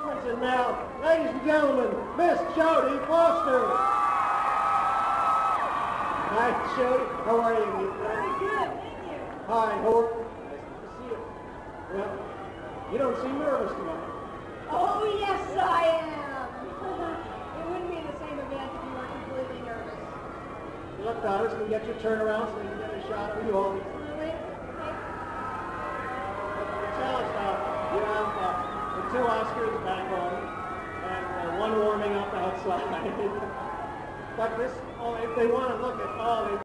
And now, ladies and gentlemen, Miss Jodie Foster. Hi, Jodie. How are you? Very good, thank you. Hi, Hope. Nice to see you. Well, you don't seem nervous tonight. Oh, yes, I am. It wouldn't be the same event if you weren't completely nervous. You look honest and get your turnaround so you can get a shot of you all. Absolutely. Tell us now, you have the 2 Oscars back home and 1 warming up outside. But this, if they want to look at all,